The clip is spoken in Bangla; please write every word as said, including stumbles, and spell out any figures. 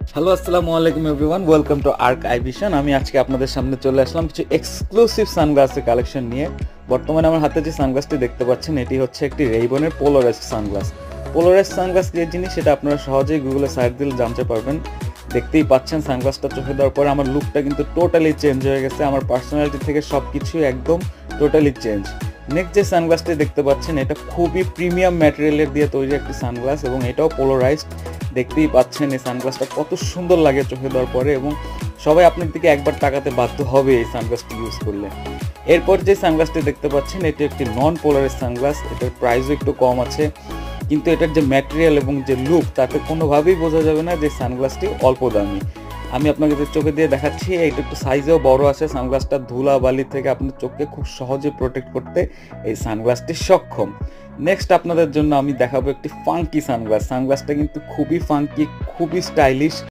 হ্যালো আসসালামু আলাইকুম everyone, welcome to Arc Eye Vision. আমি আজকে আপনাদের সামনে চলে আসলাম কিছু এক্সক্লুসিভ সানগ্লাসের কালেকশন নিয়ে। বর্তমানে আমার হাতে যে সানগ্লাসটি দেখতে পাচ্ছেন এটি হচ্ছে একটি রেইবনের পোলারাইজ সানগ্লাস। পোলারাইজ সানগ্লাস যে জিনিস সেটা আপনারা সহজেই গুগলে সার্চ দিলে জানতে পারবেন। দেখতেই পাচ্ছেন সানগ্লাসটা চোখে দেওয়ার পরে আমার লুকটা কিন্তু টোটালি চেঞ্জ হয়ে গেছে, আমার পার্সোনালিটি থেকে সব কিছুই একদম টোটালি চেঞ্জ। নেক্সট যে সানগ্লাসটি দেখতে পাচ্ছেন এটা খুবই প্রিমিয়াম ম্যাটেরিয়ালের দিয়ে তৈরি একটি সানগ্লাস এবং এটাও পোলারাইজড। দেখতেই পাচ্ছেন এই সানগ্লাসটা কত সুন্দর লাগে চোখে দেওয়ার পরে, এবং সবাই আপনার দিকে একবার তাকাতে বাধ্য হবে এই সানগ্লাসটি ইউজ করলে। এরপর যে সানগ্লাসটি দেখতে পাচ্ছেন এটি একটি নন পোলারাইজ সানগ্লাস। এটার প্রাইসও একটু কম আছে, কিন্তু এটার যে ম্যাটেরিয়াল এবং যে লুক তাতে কোনোভাবেই বোঝা যাবে না যে সানগ্লাসটি অল্প দামি। আমি আপনাকে যে চোখে দিয়ে দেখাচ্ছি এটা একটু সাইজেও বড় আছে। সানগ্লাসটা ধুলা বালি থেকে আপনার চোখকে খুব সহজে প্রোটেক্ট করতে এই সানগ্লাসটি সক্ষম। নেক্সট আপনাদের জন্য আমি দেখাবো একটি ফাঙ্কি সানগ্লাস। সানগ্লাসটা কিন্তু খুবই ফাঙ্কি, খুবই স্টাইলিশ।